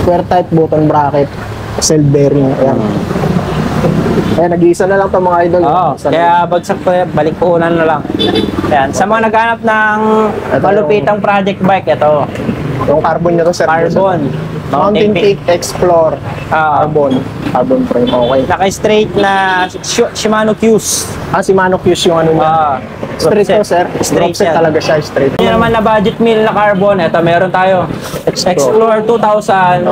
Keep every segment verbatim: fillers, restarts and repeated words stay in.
square type, button bracket, cell bearing. Ayan. Ayan, nag-iisa na lang to mga idol. Oo, kaya bagsak po, balik puhunan na lang. Ayan, sa mga naghanap ng malupitang project bike, ito. Yung carbon nyo to, sir. Carbon. Mountain Peak Explore. Uh, carbon. Carbon frame, okay. Naka-straight na Shimano Q's. Ah, Shimano Q's yung ano niya. Uh, straight to, sir. Straight set talaga siya, straight. Yung naman na budget meal na carbon, ito meron tayo. Explore two thousand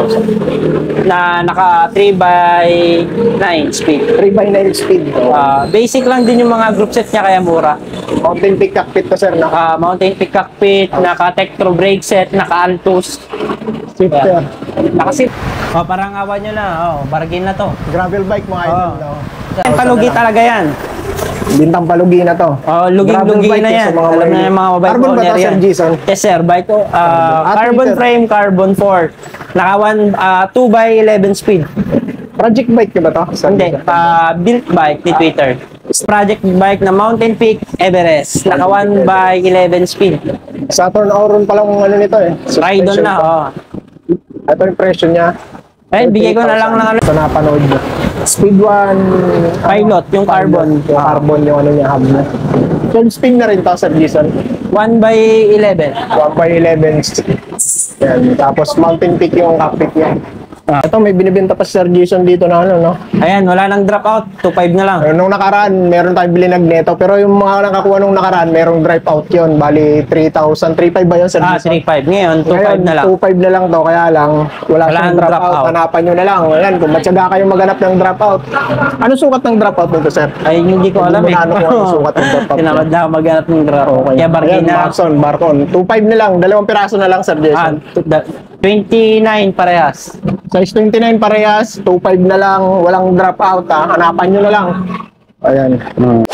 na naka three by nine speed. three by nine speed. Uh, basic lang din yung mga group set niya, kaya mura. Mountain Peak cockpit to, sir. Naka uh, Mountain Peak cockpit, naka Tektro brake set, naka Altus. Shifter. Naka-sit. Oh, parang awan nyo na. Oh, bargain na to. Gravel bike mga idol. Oh. No? Palugi talaga yan. Bintang palugi na to. Oh, luging-lugi na yan. Mga Alam na yung mga bike carbon ba to, Sir Jason? Yes, sir. Bike ko. Uh, carbon frame, carbon four. Naka one, uh, two by eleven speed. Project bike ba to? Hindi. Uh, built bike ni Twitter. Project bike na Mountain Peak Everest. Naka one by eleven speed. Saturn Auron pa lang ano nito eh. Ride-on na, oh. Ito yung presyo niya. Ayun, bigay ko na lang ng ano. Ito napanood niya. Speed one Pilot, yung carbon. Yung carbon, yung ano niya, hub niya. twelve speed na rin to, Sir Jason. one by eleven. one by eleven. Yan. Tapos Mountain Peak yung cockpit niya. Ah. Ito, may binibenta pa si Sir Jason dito na ano, no? Ayan, wala nang drop out. two five na lang. Nung nakaraan, meron tayong bilinag neto. Pero yung mga nakakuha nung nakaraan, merong drop out yun. Bali, three thousand. three five ba yun, Sir Ah, Jason? three five. Ngayon, two five na lang. two five na lang to. Kaya lang, wala, wala siyang drop, drop out. out. Hanapan nyo na lang. Ayan, kung matyaga kayong maghanap ng drop out. Ano sukat ng drop out nito, Sir? Ay, hindi ko alam eh. Ano kung ano sukat ng drop out? Tinamad na ako maghanap ng drop out. Okay. Kaya bargain na. Barcon, Barcon. two five na lang. Dalawang piraso na lang, Sir Jason. Ah, twenty-nine parehas. Size twenty-nine parehas, two five na lang, walang drop out ha. Hanapan nyo na lang. Ayan. Hmm.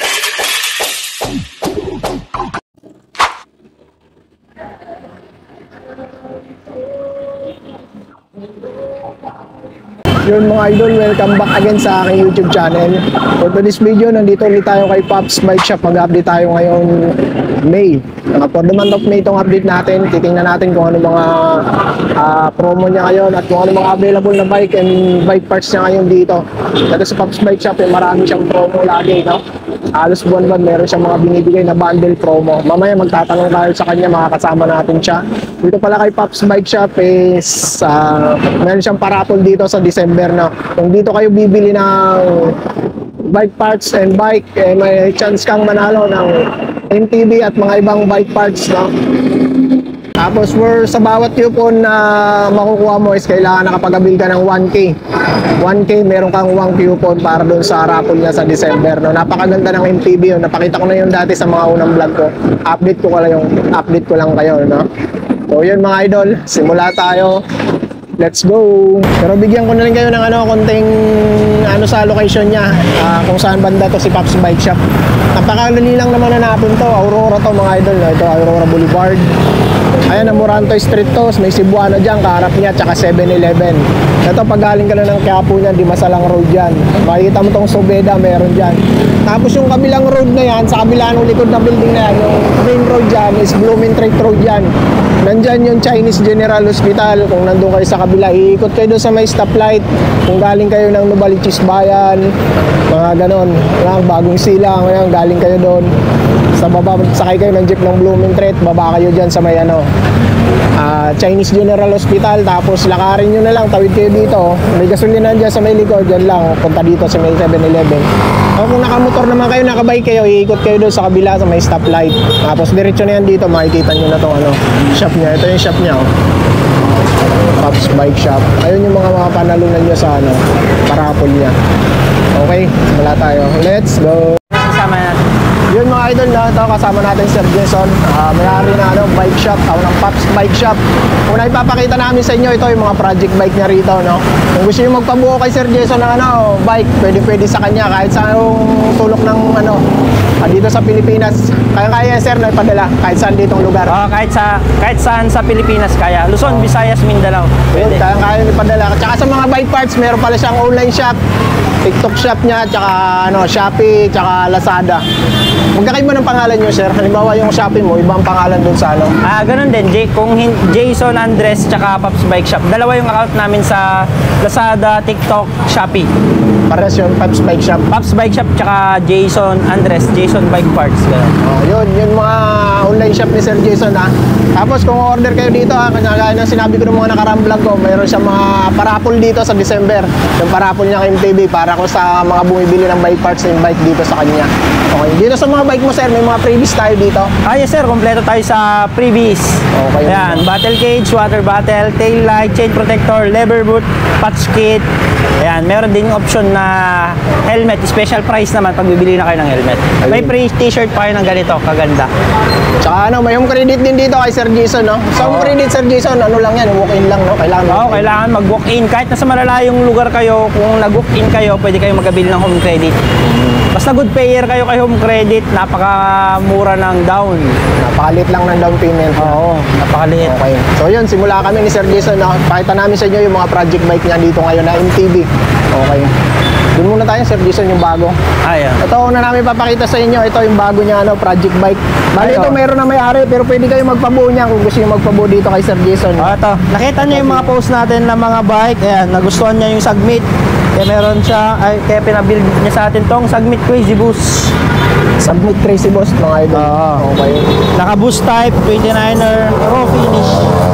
Yun mga idol, welcome back again sa aking YouTube channel. For today's video, nandito ulit tayo kay Pops Bike Shop. Mag-update tayo ngayon May. Uh, for the month of May itong update natin. Titingnan natin kung ano mga uh, promo niya ngayon at kung ano mga available na bike and bike parts niya ngayon dito. Dito sa Pops Bike Shop, eh, marami siyang promo lagi, no? Halos buwan-buwan meron siyang mga binibigay na bundle promo. Mamaya magtatanong tayo sa kanya, makakasama natin siya. Dito pala kay Pops Bike Shop is uh, meron siyang parapol dito sa December, no? Kung dito kayo bibili ng bike parts and bike, eh, may chance kang manalo ng M T B at mga ibang bike parts, no? Tapos for sa bawat coupon na makukuha mo is kailangan nakapag-abil ka ng one K. one K, meron kang one coupon para doon sa raffle niya sa December, no? Napakaganda ng M T B yun. Napakita ko na yun dati sa mga unang vlog ko. Update ko lang yung update ko lang kayo, no? So yun mga idol, simula tayo. Let's go! Pero bigyan ko na rin kayo ng ano, konting ano sa location niya, uh, kung saan banda to si Pops Bike Shop. Napakalali lang naman hanapin to. Aurora to mga idol, no? Ito Aurora Boulevard. Ayan, ang Moranto Street to, may Cebuano dyan, kaharap niya, tsaka seven eleven. Ito, pag galing ka na ng Quiapo niya, di Masalang Road yan. Makikita mo tong Sobeda, meron dyan. Tapos yung kabilang road na yan, sa kabilang likod na building na yan, yung main road dyan is Blumentritt Road yan. Nandyan yung Chinese General Hospital. Kung nandun kayo sa kabila, iikot kayo doon sa may stoplight. Kung galing kayo ng Novaliches Bayan, mga ganon, lang, bagong silang, yan, galing kayo doon. Sa baba, sakay kayo ng jeep ng Blumentritt, baba kayo dyan sa may ano, uh, Chinese General Hospital. Tapos lakarin nyo na lang, tawid kayo dito. May gasolina dyan sa may likod, dyan lang, punta dito sa may seven eleven. O kung nakamotor naman kayo, nakabike kayo, iikot kayo doon sa kabila sa may stoplight. Tapos diretso na yan dito, makikita nyo na itong ano, shop niya. Ito yung shop niya, oh. Pops Bike Shop. Ayun yung mga mga panalunan nyo sa ano, parapol niya. Okay, simula tayo. Let's go! Kasama natin. Yun mga idol, na ito kasama natin si Sir Jason, uh, may-ari na ano, bike shop, ako ng Pops Bike Shop. Una ipapakita namin sa inyo, ito yung mga project bike niya rito, no? Kung gusto nyo magpabuo kay Sir Jason ng ano, bike, pwede pwede sa kanya kahit sa anong tulok ng ano, uh, dito sa Pilipinas. Kaya-kaya sir na ipadala kahit saan ditong lugar. Oh, kahit sa kahit saan sa Pilipinas kaya. Luzon, oh, Visayas, Mindanao. Pwede. Kaya-kaya ipadala. Tsaka sa mga bike parts, meron pala siyang online shop, TikTok shop niya, tsaka ano, Shopee, tsaka Lazada. Magkakaiba ng pangalan nyo, sir. Halimbawa yung Shopee mo, ibang pangalan dun sa ano. Ah, ganun din. J kung hin- Jason Andres tsaka Pops Bike Shop. Dalawa yung account namin sa Lazada, TikTok, Shopee. Pares yung Pops Bike Shop. Pops Bike Shop tsaka Jason Andres, Jason Bike Parts. Ganun. Oh, yun, yun mga online shop ni Sir Jason ha. Tapos kung order kayo dito ha, kagaya ng sinabi ko ng mga nakarang vlog ko, mayroon siya mga parapol dito sa December. Yung parapol niya kay M T V para ko sa mga bumibili ng bike parts and bike dito sa kanya. Okay, dito sa mga bike mo sir, may mga freebies tayo dito. Ah, yes sir, kompleto tayo sa freebies. Okay. Ayan, battle cage, water bottle, tail light, chain protector, lever boot, patch kit. Ayan, meron din yung option na helmet, special price naman pag bibili na kayo ng helmet. May free t-shirt pa kayo ng ganito, kaganda. Tsaka ano, may home credit din dito kay Sir Jason, no? Sa home credit, Sir Jason, ano lang yan, walk-in lang, no? Kailangan Oo, kailangan mag-walk-in. Kahit nasa malalayong lugar kayo, kung nag-walk-in kayo, pwede kayo magabili ng home credit. Basta good payer kayo kay home credit, napakamura ng down. Napakalit lang ng down payment. Oo, napakaliit. Okay. So yun, simula kami ni Sir Jason, no? Pakita namin sa inyo yung mga project bike niya dito ngayon na M T V. Okay. Doon muna tayo, Sir Jason, yung bago. Ayan. Ito una namin papakita sa inyo, ito yung bago niya, ano, project bike. Bali Ay, ito, oh. meron na may-ari, pero pwede kayo magpabuo niya kung gusto niyo magpabuo dito kay Sir Jason. Oh, ito. Nakita niyo yung mga post natin ng mga bike. Ayan, nagustuhan niya yung Submit. Kaya meron siya, ay, kaya pinabuild niya sa atin tong Submit Crazy Boost. Submit Crazy Boss, mga idol. Oo. Okay. Naka-boost type, twenty-niner, raw finish.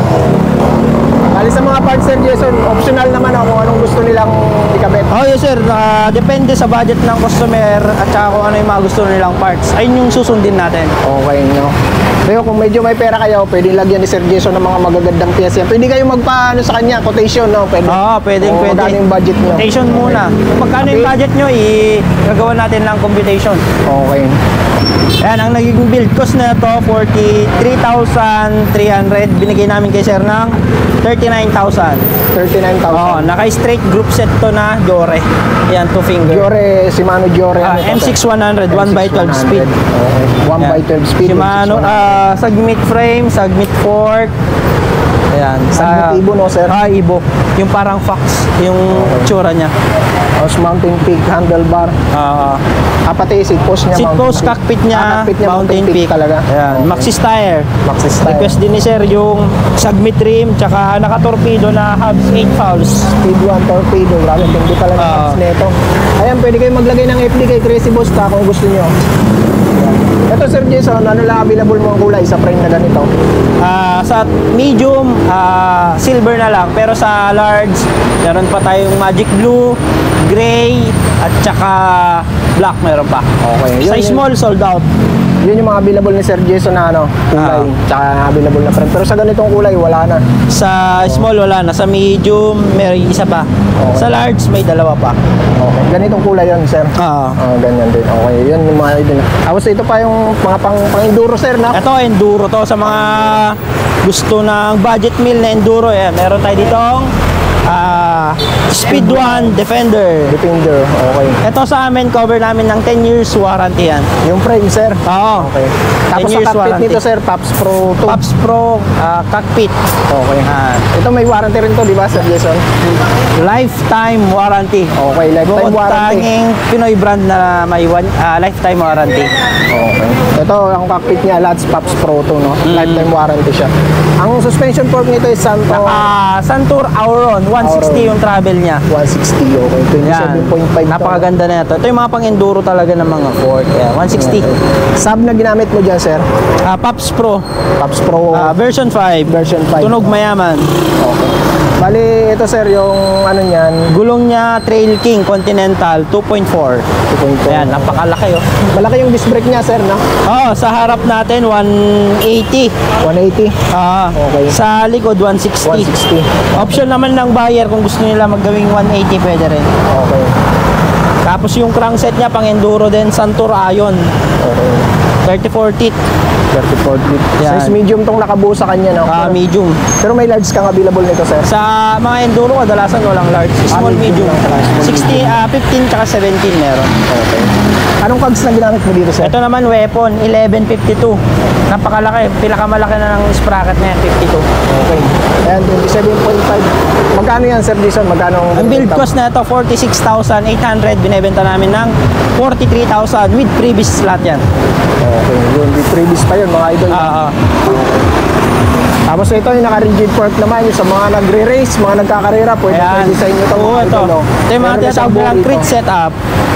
Bali sa mga parts, Sir Jason, optional naman ako kung anong gusto nilang ikabit. Oh, yes sir. Ah, depende sa budget ng customer at saka kung ano yung mga gusto nilang parts. Ayun yung susundin natin. Okay, no? Pero kung medyo may pera kayo, pwede lagyan ni Sir Jason ng mga magagandang piyesa. Pwede kayo magpaano sa kanya, quotation, no? Pwede. Oo, pwedeng Kung pwede. magkano yung budget nyo. Quotation muna. Kung magkano yung Okay. budget nyo, i-gagawa natin ng computation. Okay. Ayan, ang nagiging build cost na ito, forty-three thousand three hundred. Binigay namin kay sir ng thirty-nine thousand. thirty-nine Oo, thousand. naka-straight group set to na Jore. Ayan, two finger. Jore, Shimano Jore. Ah, ano to, M six sir? one hundred, one by twelve speed. Okay. one by twelve speed. Shimano, M six one hundred. ah, Submit frame, Submit fork. Ayan. Submit Ibo, no, sir? Ah, Ibo. Yung parang Fox, yung tsura niya. Tapos mountain peak, handlebar. Ah, Ah, pati seat post niya. seat mountain post, peak. cockpit Ah, niya, cockpit niya, mountain peak. talaga. Ayan. Okay. Maxxis tire. Maxxis tire. Request din ni sir yung Submit rim, tsaka naka-torpedo na hubs eight valves. Speed one torpedo. Grabe, hindi pala ng Ah. apps nito. Ayan, pwede kayo maglagay ng F D kay Crazy Boss ta kung gusto nyo. Ayan. Ito, Sir Jason, ano lang available mo ang kulay sa frame na ganito? Ah, sa medium, ah, silver na lang. Pero sa large, meron pa tayong magic blue, gray, at tsaka black meron pa. Okay. Sa Yun, yun. small, sold out. Yun yung mga available ni Sir Jason na ano, kulay. Ah. Tsaka available na frame. Pero sa ganitong kulay, wala na. Sa small, wala na. Sa medium, may isa pa. Okay. Sa large, may dalawa pa. Okay. Ganitong kulay yun, Sir. Ah. Ah, ganyan din. Okay, yun yung mga idol. Tapos ito pa yung mga pang, pang enduro, Sir, na? Ito, enduro to. Sa mga gusto ng budget meal na enduro, eh, meron tayo ditong ah, Speed one Defender. Defender. Okay. Ito sa amin, cover namin ng ten years warranty yan. Yung frame, Sir. Oo. Okay. Tapos ten sa years cockpit warranty. nito, Sir, Pops Pro two. Pops Pro ah, cockpit. Okay. Ah, Ito may warranty rin to, di ba, Sir Jason? lifetime warranty. Okay, lifetime Bukod warranty. tanging Pinoy brand na may one, ah, lifetime warranty. Okay. Ito, ang cockpit niya, Lats Pops Pro two, no? Mm. Lifetime warranty siya. Ang suspension fork nito is Santo Naka Santur Auron, one sixty Auron. yung travel niya. one sixty, okay. Yan. twenty-seven point five. Napakaganda na ito. Ito yung mga pang-enduro talaga ng mga Ford. Yeah, one sixty. Sub na ginamit mo dyan, Sir? Ah, Pops Pro, Pops Pro ah, version five. version five. Tunog mayaman. Okay. Bali, ito, Sir, yung ano niyan, Gulong niya Trail King Continental two point four. two point four. Ayan, napakalaki oh. Malaki yung disc brake niya, Sir, no? Oh, sa harap natin one eighty. one eighty. Ah, Okay. sa likod one sixty. one sixty. Option naman ng buyer kung gusto nila maggawing one eighty pwede rin. Okay. Tapos yung crankset niya pang enduro din Santur Ion. Okay. thirty-four teeth. thirty-four feet. Yan. Size medium tong nakabuo sa kanya, no? Ah, pero, medium. pero may large kang available nito, sir. Sa mga enduro, kadalasan walang large. Small, Ah, medium medium. lang pala, small, sixteen, ah, fifteen tsaka seventeen meron. Okay. Anong cogs na ginamit mo dito, sir? Ito naman weapon, eleven fifty-two. Napakalaki, pinakamalaki na ng sprocket na yan, fifty-two. Okay. Ayan, twenty-seven point five. Magkano yan, Sir Jason? Magkano? Ang build cost na ito, forty-six thousand eight hundred. Binebenta namin ng forty-three thousand with previous slot yan. Okay, yun. With previous pa yun, mga idol. Ah, ah. Tapos ito yung naka-rigid fork naman, yung sa mga nagre-race, mga nagkakarera, pwede Ayan. pwede sa inyo ito, Oo, mga ito. idol. no? Ito yung mga Meron tinatawag isang nilang buo crit rito. setup.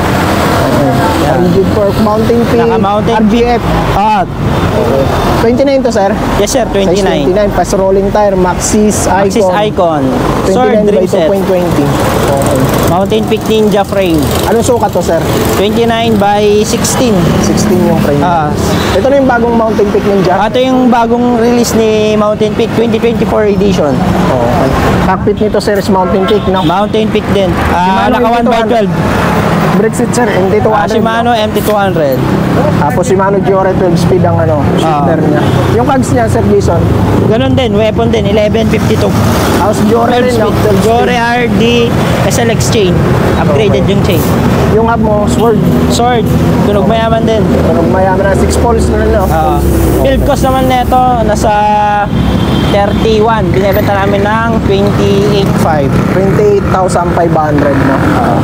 Okay. Rigid fork, mountain pin, Naka-mountain R G F. Ah, Okay. twenty-nine to, sir. yes sir, Size twenty-nine. twenty-nine, pas rolling tire, Maxxis Icon. Maxxis Icon. Sword twenty-nine by dream two set. point two zero. Okay. Mountain Peak Ninja frame. Anong sukat to, sir? twenty-nine by sixteen. sixteen yung frame. Ah. Ito na yung bagong Mountain Peak Ninja. Ito yung bagong release ni Mountain Peak twenty twenty-four edition. Okay. Cockpit nito, sir, is Mountain Peak, no? Mountain Peak din. Ah, Shimano naka one by M T two hundred. twelve. Brake seat, sir, M T two Ah, hundred. Shimano M T two hundred. Tapos Shimano Giore twelve speed ang ano, shifter Ah. niya. Yung cogs niya, Sir Jason. Ganon din, weapon din, eleven fifty-two. Tapos Giore twelve rin, no? speed. twelve speed. Jore R D S L X chain. Upgraded yung chain. Yung hub mo, Sword. Sword, tunog mayaman din. Tunog mayaman na six poles na, no? Ah, build cost naman nito nasa thirty-one. Binebenta namin ng twenty-eight five. twenty-eight thousand five hundred, no?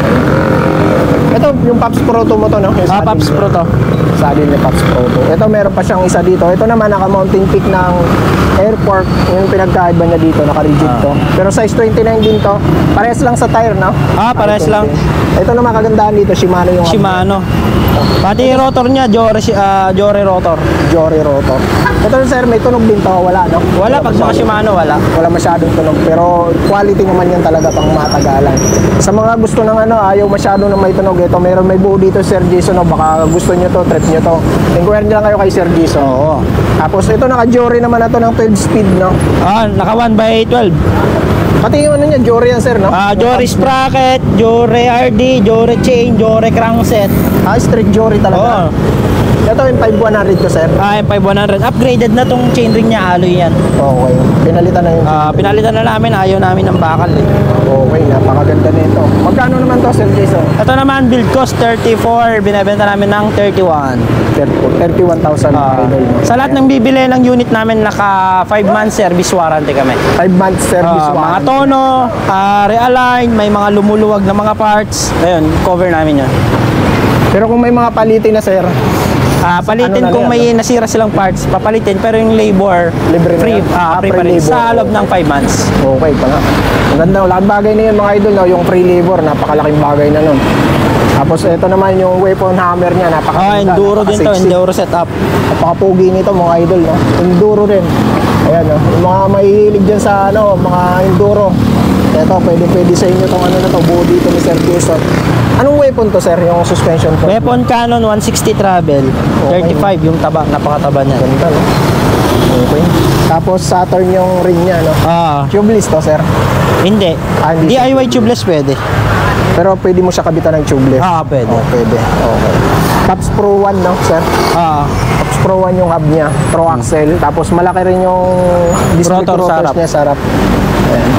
Ito, yung Pops Pro to mo to, no? Yung Ah, saddle Pops niya. Pro to. Saddle ni Pops Pro to. Ito, meron pa siyang isa dito. Ito naman, naka-mountain peak ng airport. Yung pinagkaiba niya dito, naka-rigid Ah. to. Pero size twenty-nine din to. Parehas lang sa tire, no? Ah, parehas lang. Ito naman kagandahan dito, Shimano yung Shimano. Pati yung rotor niya, Jore, ah, Jore rotor. Jory rotor. Ito, sir, may tunog din to. Wala, no? Wala, pag mga Shimano, wala. Wala masyadong tunog, pero quality naman yan talaga pang matagalan. Sa mga gusto ng ano, ayaw masyado na may tunog, ito meron may buo dito, Sir Jason, no? Baka gusto nyo to, trip nyo to. Inquire nyo lang kayo kay Sir Jason. Oo. Tapos ito naka-Jory naman na to ng twelve speed, no? Ah, naka one by twelve. Pati yung ano niya, Jory yan, sir, no? Ah, Jore sprocket, Jore R D, Jore chain, Jore crankset. Ah, straight Jory Oo. talaga. Ito yung five one hundred to, sir. Ah, M five one hundred. Upgraded na tong chainring niya, alloy yan. Okay. Pinalitan na yung... Ah, pinalitan na namin, ayaw namin ng bakal eh. Okay, napakaganda nito. Magkano naman to, Sir Jason? Ito naman, build cost thirty-four, binebenta namin ng thirty-one. thirty-one thousand. Ah, idol, no? sa lahat ng bibili ng unit namin, naka five months service warranty kami. five months service Ah, mga warranty. tono, ah, realign, may mga lumuluwag na mga parts. Ayun, cover namin yun. Pero kung may mga palitin na, sir, Ah, palitin Ano na kung yan, may nasira silang parts, papalitin, pero yung labor, Libre na free, yan? ah, Ah, free pa free rin. labor. Sa loob ng five months. okay pa nga. Ang ganda, lahat bagay na yun, mga idol, no? Yung free labor, napakalaking bagay na nun. Tapos ito naman yung weapon hammer niya, Ah, napakaganda. enduro din to, napaka-sexy. enduro setup. Napakapugi nito, mga idol, no? Enduro din. Ayan, no? Yung mga mahihilig dyan sa, ano, mga enduro. Ito, pwede, pwede sa inyo tong ano na to, buo dito ni Sir Jason. Anong weapon to, sir, yung suspension ko? Weapon Canon one sixty travel, thirty-five yung taba, napakataba niya. Ganda, no? Okay. Tapos Saturn yung ring niya, no? Ah, Tubeless to, sir. hindi. Ah, hindi D I Y tubeless pwede. Pero pwede mo siya kabitan ng tubeless. Ah, pwede. Oh, pwede. Okay. Tops Pro one, no, sir? Ah, Tops Pro one yung hub niya, Pro Axle. Tapos malaki rin yung district Rotor rotors sa harap. niya sa harap. Ayan.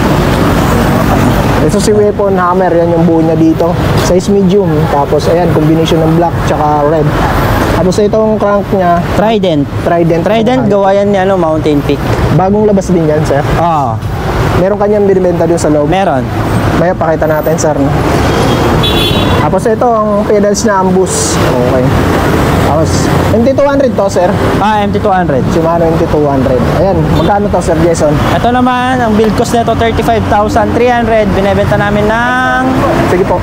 Ito si weapon hammer, yan yung buo niya dito. Size medium. Tapos ayan, combination ng black tsaka red. Tapos itong crank niya, Trident. Trident. Trident, gawa yan ni ano, Mountain Peak. Bagong labas din yan, sir. Ah, Meron kanyang binibenta dun sa loob. meron. Maya pakita natin, sir. No? Tapos ito, ang pedals na ambus. Okay. Tapos, M T two hundred to, sir. Ah, M T two hundred. Shimano M T two hundred. Ayan, magkano to, Sir Jason? Ito naman, ang build cost nito thirty-five thousand three hundred. Binebenta namin ng Sige po,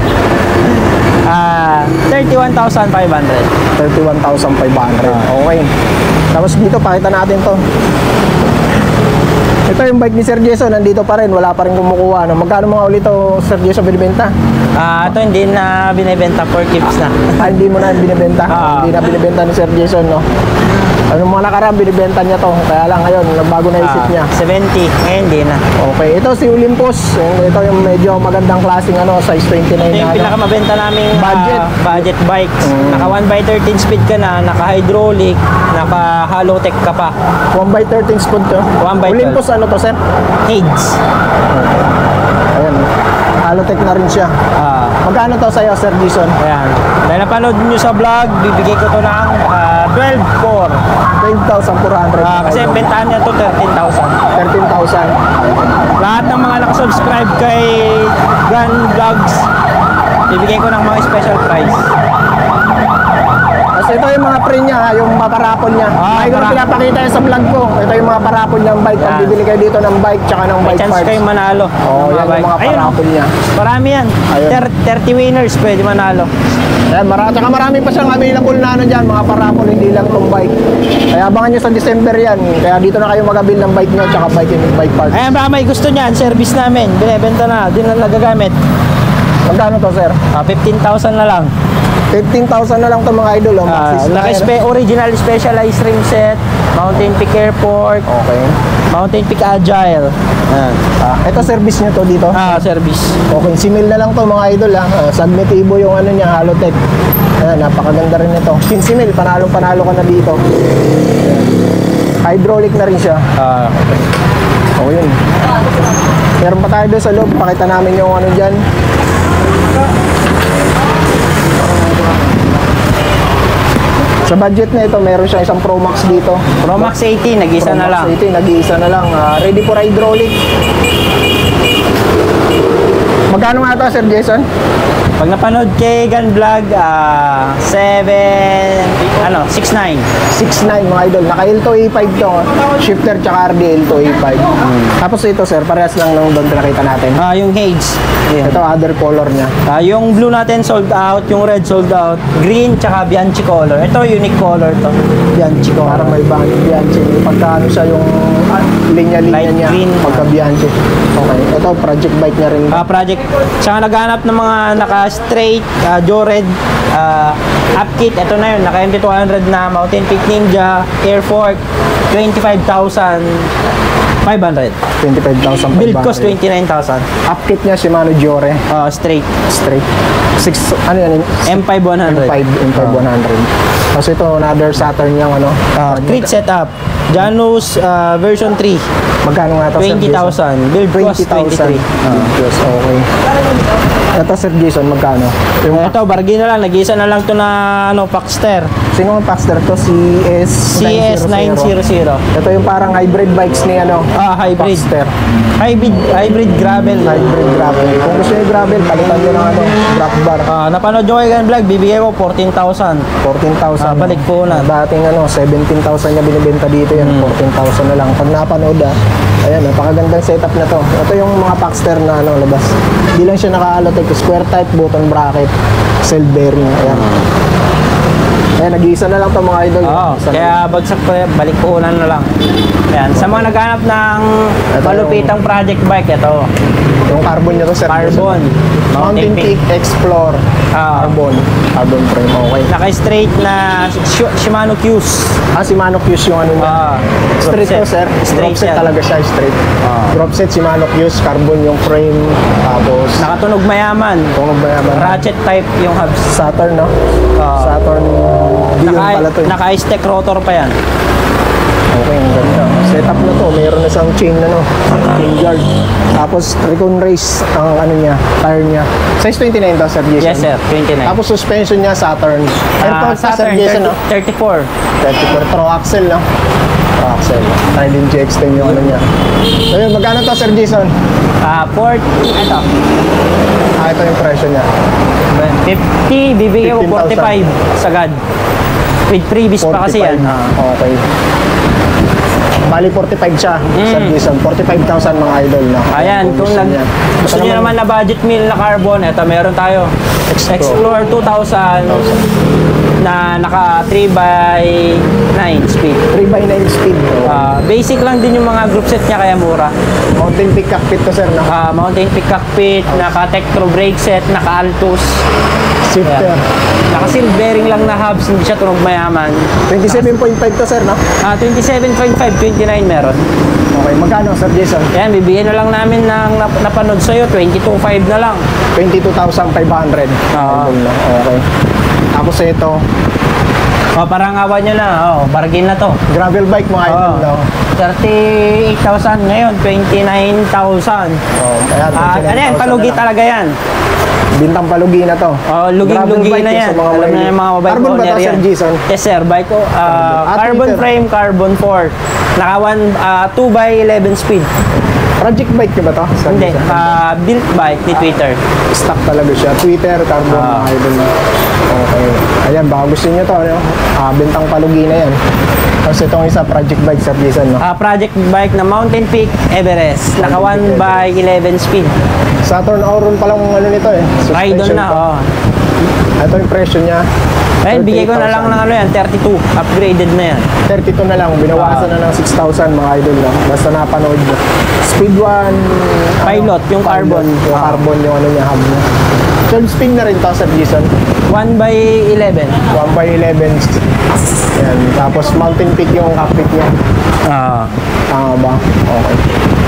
ah, thirty-one thousand five hundred. thirty-one thousand five hundred. Okay. Tapos dito, pakita natin to. Ito yung bike ni Sir Jason, nandito pa rin, wala pa rin kumukuha. No? Magkano mga ulit to, Sir Jason, binibenta? Ah, ito hindi na binebenta for keeps na. Ah, hindi mo na binibenta? Ah. Hindi na binibenta ni Sir Jason, no? Ano mga nakaraan, binibenta niya to. Kaya lang ngayon, nagbago na isip Ah, niya. seventy. Ngayon, hindi na. Okay, ito si Olympus. Ito yung medyo magandang klaseng ano, size twenty-nine Ito yung na ano. pinakamabenta naming ah, Budget. budget bikes. Mm. Naka one by thirteen speed ka na, naka hydraulic, naka hollow tech ka pa. one by thirteen spoon to. one by Olympus ano to, sir? Aids. Ayan. Halotech na rin siya. Ah, Magkano to sa'yo, Sir Jason? ayan. Dahil napanood nyo sa vlog, bibigay ko to ng ah, twelve four. twelve thousand four hundred. Ah, kasi bentahan niya to thirteen thousand. thirteen thousand. Lahat ng mga nakasubscribe kay Gun Vlogs, bibigyan ko ng mga special price. Kasi ito yung mga pre niya, ha, yung mga parapon niya. Ah, Ay, ko para- pinapakita yan sa vlog ko. Ito yung mga parapon niyang bike. Pag Yan. bibili kayo dito ng bike, tsaka ng May bike chance parts. kayo manalo. Oo, ng yan yung mga Ayun, parapon niya. Marami yan. Ayun. Ter- thirty winners pwede manalo. Ayan, mara tsaka marami pa siyang available na ano dyan, mga parapon, hindi lang itong bike. Kaya abangan nyo sa December yan. Kaya dito na kayo magabil ng bike nyo, tsaka bike and bike parts. Ayan, baka may gusto niyan, service namin. Binibenta na, di na nagagamit. Magkano to, sir? Ah, fifteen thousand na lang. fifteen thousand na lang to mga idol. Oh, Ah, Maxis na naka yan. spe original specialized rim set, Mountain Peak Airport, Okay. Mountain Peak Agile. Ayan. Ah, ito service nyo to dito. Ah, service. Okay, simil na lang to mga idol ha. Uh, Sagnetibo yung ano niya, Halotech. Ayan, napakaganda rin ito. quince mil, panalo-panalo ka na dito. Ayan. Hydraulic na rin siya. Ah, O yun. Meron pa tayo doon sa loob. Pakita namin yung ano dyan. Sa budget na ito, meron siya isang Pro Max dito. Pro Max eighty, nag-isa Pro na Max lang. eighty, nag-iisa na lang. Ah, ready for hydraulic. Magkano nga ito, Sir Jason? Pag napanood kay Gun Vlog, ah, seven, ano, six nine. six nine mga idol. Naka L two A five to. Shifter tsaka R D L two A five. Tapos ito sir, parehas lang nung doon pinakita natin. Ah, yung Hades. Ayan. Ito other color niya. Ah, yung blue natin sold out, yung red sold out, green tsaka Bianchi color. Ito unique color to. Bianchi color. Parang may ibang Bianchi. Pagka ano siya yung ah, linya-linya Light niya. green. Pagka Bianchi. Okay. Ito project bike niya rin. Ah, project. Tsaka naghanap ng mga naka-straight, uh, Jored, uh, upkit. Ito na yun, naka-M T two hundred na, Mountain Peak Ninja, Air Force, twenty-five thousand five hundred. twenty-five thousand. Build cost twenty-nine thousand. Upkit niya Shimano Jore. Uh, straight. Straight. six, ano yan? M five one M hundred. five, M five one hundred. Tapos ito, another Saturn yung ano. Uh, Crit setup. Janus uh, version three. Magkano nga ito, Sir twenty thousand. Build cost twenty-three. Build cost, okay. Ito, Sir Jason, magkano? Yung, Ito, bargain na lang. Nag-isa na lang to na ano, Paxter. sino ang Paxter to? C S C S nine hundred. Ito yung parang hybrid bikes ni ano? Ah, hybrid. Paxter. Hybrid, hybrid gravel. Hybrid gravel. Kung gusto nyo gravel, palitan nyo ng ano, drop bar. Ah, napanood nyo kay Gun Vlog, bibigay ko fourteen thousand. fourteen thousand. Ah, balik po na. Dating ano, seventeen thousand niya binibenta dito yan. Hmm. fourteen thousand na lang. Pag napanood ah, ayan, napakagandang setup na to. Ito yung mga Paxter na ano, labas. Hindi lang siya naka-allotted. Square type, button bracket, cell bearing. Ayan. Ayan, nag-iisa na lang to mga idol. Oo, Isa na kaya bagsak ko, balik po na lang. Ayan, sa mga naghanap ng Ito malupitang project bike, ito. yung carbon nyo to, Sir. Carbon. Mountain Peak Explore. Ah. Carbon. Carbon frame, okay. Naka-straight na Sh- Shimano Q's. Ah, si Mano Q's yung ano niya. Ah, Straight to, sir. Straight Drop set yan. talaga siya, straight. Ah. Drop set, si Mano Q's, carbon yung frame. Tapos, Nakatunog mayaman. tunog ba yaman? Ratchet type yung hubs. Saturn, no? Ah. Saturn Dion pala to. eh. Naka, naka-stack rotor pa yan. Okay, ang ganda. Setup na to. Mayroon na siyang chain na no. Chain guard. Tapos, Recon Race ang ano niya, tire niya. Size twenty-nine to, Sir Jason. Yes sir, twenty-nine. Tapos, suspension niya, Saturn. Air Ah, Force, Sir Saturn, Jason, no? thirty-four. thirty-four Pro Axle, no? Pro Axle. Trident G X ten yung ano niya. So, yun, magkano to, Sir Jason? Ah, forty, ito. Ah, ito yung presyo niya. fifty, bibigyan ko fifteen thousand. forty-five sagad. With previous pa kasi yan. forty-five. Ah. Okay. Bali, forty-five siya, Sir Jason. forty-five thousand mga idol. No? Ayan, kung nag, niya. gusto niyo naman na budget meal na carbon, ito meron tayo. Explore. Explore two thousand na naka three by nine speed. three by nine speed. No? Ah, basic lang din yung mga group set niya kaya mura. Mountain Peak cockpit to, sir. No? Ah, Mountain Peak cockpit, naka Tektro brake set, naka Altus. Shifter. Naka seal bearing lang na hubs, hindi siya tunog mayaman. twenty-seven point five to, sir. No? Ah, twenty-seven point five, twenty-nine meron. Okay, magkano, Sir Jason? Yan, bibigyan na lang namin ng nap- napanood sa'yo, twenty-two point five na lang. twenty-two thousand five hundred. Oo. Idol, no? Okay. Tapos ito, O, parang awan nyo na, oh, bargain na to. gravel bike mga idol. Oo. No? thirty-eight thousand ngayon, twenty-nine thousand. Oh, ayan, Ah, ano yan, palugi talaga yan. Bintang palugi na to. Oh, luging-lugi Gravel bike na yun yan. sa mga Alam na may- yung mga mobile Carbon ba owner to, Sir yan. Jason? Yes sir, bike ko. ah, Ah, carbon Twitter. frame, carbon four. Naka one, ah, two by eleven speed. Project bike ka ba to? Sir Hindi, Jason? ah, built bike ni Twitter. Stock talaga siya. Twitter, carbon Ah. mga idol. Okay. Ayan, baka gusto niyo to. Ano? Ah, bintang palugi na yan. Tapos itong isa, project bike, Sir Jason. No? Ah, project bike na Mountain Peak Everest. Naka one by eleven speed. Saturn Auron pa lang ano nito eh. Ride-on Suspension na, pa. oh. Ito yung presyo niya. Ayun, bigay ko na lang ng ano yan, thirty-two. Upgraded na yan. thirty-two na lang. Binawasan na ng six thousand mga idol. No? Basta napanood mo. Speed one. Pilot, yung carbon. Yung Ah. carbon, yung ano niya, hub niya. twelve speed na rin to, Sir Jason. one by eleven. one by eleven. Yan. Tapos Mountain Peak yung cockpit niya. Ah. Tama ba? Okay.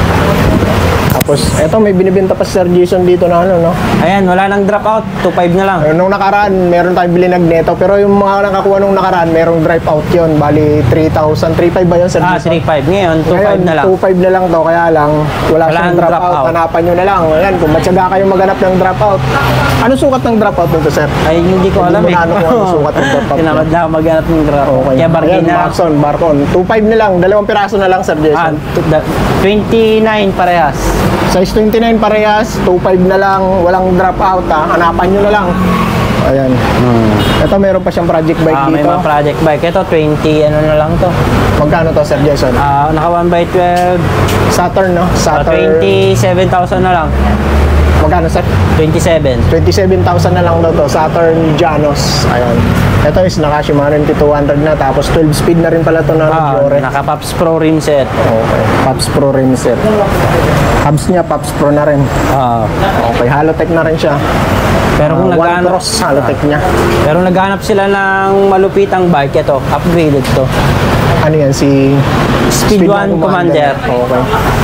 Tapos, eto may binibenta pa si Sir Jason dito na ano, no? Ayan, wala nang dropout. two point five na lang. Eh, Nung nakaraan, meron tayong bilinag neto. Pero yung mga nakakuha nung nakaraan, merong drive out yun. Bali, three thousand. three point five ba yun, Sir Ah, Jason? three point five. Ngayon, two point five na lang. two point five na lang to. Kaya lang, wala, Wala siyang ang drop, drop out. out. Hanapan nyo na lang. Ayan, kung matyaga kayo maghanap ng drop out. Ano sukat ng drop out nito, Sir? Ay, hindi ko Hindi alam mo eh. na ano kung ano sukat ng drop out. Tinamad na ako maghanap ng drop. Okay. Kaya bargain Ayan, na lang. Maxon, Barcon. two point five na lang. Dalawang piraso na lang, Sir Ah, Jason. t- da- twenty-nine parehas. Size twenty-nine parehas, two point five na lang, walang drop out ha. Hanapan nyo na lang. Ayan. Ito meron pa siyang project bike Ah, may dito. mga project bike. Ito, twenty, ano na lang to. Magkano to, Sir Jason? Ah, naka one by twelve. Saturn, no? Ah, Saturn. twenty-seven thousand na lang. Magkano, Sir? twenty-seven. twenty-seven thousand na lang daw to. Saturn Janos. Ayan. Ito is naka Shimano M T two hundred na. Tapos twelve speed na rin pala to na Ah, Fiore. naka Pops Pro rim set. Okay. Pops Pro rim set. Hubs niya, Pops Pro na rin. Ah. Okay. Halotech na rin siya. Pero kung Ah, one naghahanap, cross Halotech niya. pero naghahanap sila ng malupitang bike, ito, upgraded to. Ano yan? Si Speed one Commander. Okay.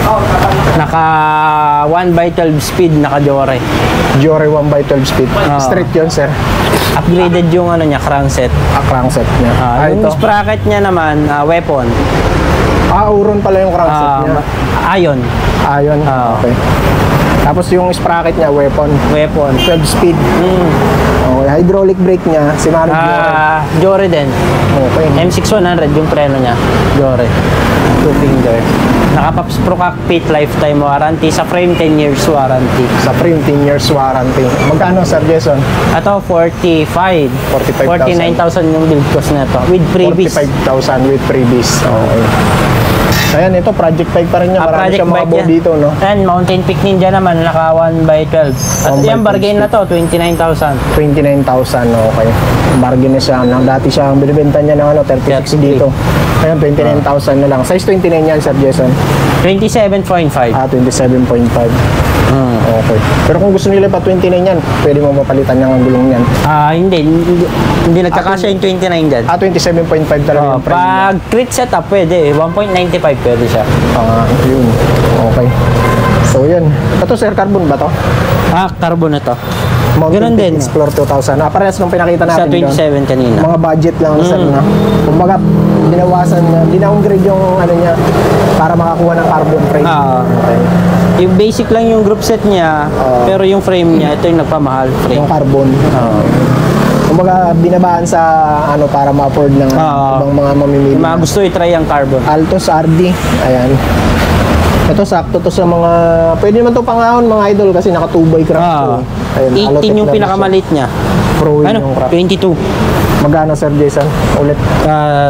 Naka one by twelve speed, naka Jore. Jore one by twelve speed. Ah. Straight yun, sir. Upgraded yung ano niya, crankset. Ah, crankset niya. Ah, Ah, yung ito. sprocket niya naman, ah, weapon. Ah, Uron pala yung crankset Ah, niya. Ion, Ah, yun. Ah. Okay. Tapos yung sprocket niya, weapon. weapon. twelve speed. Mm. Okay. Hydraulic brake niya, si Mano Jore. Ah, Jore din. Okay. M six one hundred yung preno niya. Jore. Two finger. Naka Pops Pro cockpit, lifetime warranty. Sa frame, ten years warranty. Sa frame, ten years warranty. Magkano, Sir Jason? Ito, forty-five. forty-five thousand. forty-nine thousand yung build cost na ito. With freebies. forty-five thousand with freebies. Okay. Ayan, ito, project bike pa rin niya. Ah, Marami project siyang mga bike bow yan. dito, no? And Mountain Peak Ninja naman, naka one by twelve. At one by yung twelve bargain na to, twenty-nine thousand. twenty-nine thousand, okay. Bargain na siya. Nang dati siya, ang binibenta niya ng ano, thirty-six thirty-three. dito. Ngayon, twenty-nine thousand na lang. Size twenty-nine yan, Sir Jason. twenty-seven point five. Ah, twenty-seven point five. Hmm. Okay. Pero kung gusto nila pa twenty-nine yan, pwede mo mapalitan niya ang gulong niyan. Ah, hindi. Hindi, hindi nagkakasya yung twenty-nine dyan. Ah, twenty-seven point five talaga Oh, yung price niya. pag quick setup, pwede. one point nine five pwede siya. Ah, yun. Okay. So, yun. Ito, Sir, carbon ba to? Ah, carbon ito. Mountain Ganun Peak din. Explorer two thousand. Ah, parehas nung pinakita Sa natin doon. twenty-seven kanina. Mga budget lang, Sir, Mm. na. Kumbaga, dinawasan niya, dinowngrade yung ano niya para makakuha ng carbon frame. Ah. Okay. Yung basic lang yung group set niya, Ah. pero yung frame niya, ito yung nagpamahal frame. Yung carbon. Ah. Kumbaga, binabaan sa ano para ma-afford ng Ah. ibang mga mamimili. Yung mga gusto i-try ang carbon. Altos R D. Ayan. Ito, sakto to sa mga... Pwede naman to pangahon, mga idol, kasi naka two by craft to. Ah. Ayun, eighteen Alotech yung na siya. pinakamalit niya. Pro yun Ano? yung craft. twenty-two. Magkano, Sir Jason? Ulit. Uh,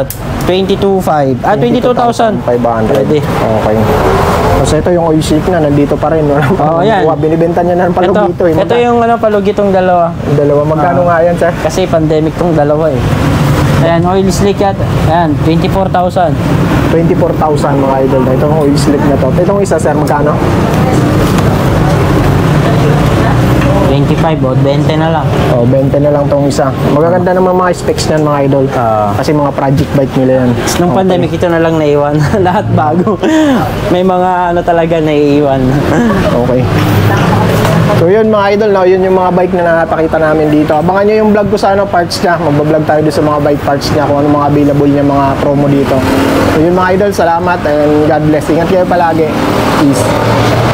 twenty-two five. Ah, twenty-two thousand. five hundred. Pwede. Okay. Tapos ito yung oil slick na, nandito pa rin. Oo, yan. Binibenta niya na ng palog Ito, dito. Eh. ito yung ano, palugit tong dalawa. Yung dalawa, magkano Ah. nga yan, sir? Kasi pandemic tong dalawa eh. Ayan, oil slick yan. Ayan, twenty-four thousand. twenty-four thousand mga idol. Ito yung oil slick na to. Itong isa, sir, magkano? twenty-five o, twenty na lang. Oh, twenty na lang tong isa. Magaganda naman mga specs niyan mga idol. Ah. Kasi mga project bike nila yan. Nung pandemic, ito na lang naiwan. Lahat bago. May mga ano talaga naiiwan. Okay. So yun mga idol, no? Yun yung mga bike na nakapakita namin dito. Abangan nyo yung vlog ko sa ano, parts niya. Magbablog tayo doon sa mga bike parts niya, kung ano mga available niya, mga promo dito. So yun mga idol, salamat and God bless. Ingat kayo palagi. Peace.